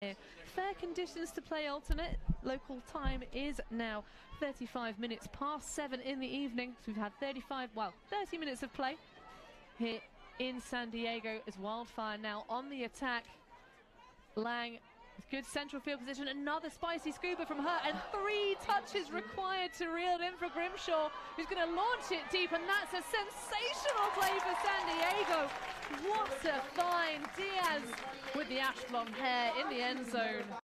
Fair conditions to play alternate. Local time is now 35 minutes past 7 in the evening. So we've had 30 minutes of play here in San Diego as Wildfire now on the attack. Lang with good central field position, another spicy scuba from her, and 3 touches required to reel it in for Grimshaw, who's going to launch it deep, and that's a sensational play for San Diego. What a find! Diaz with the ash blonde hair in the end zone.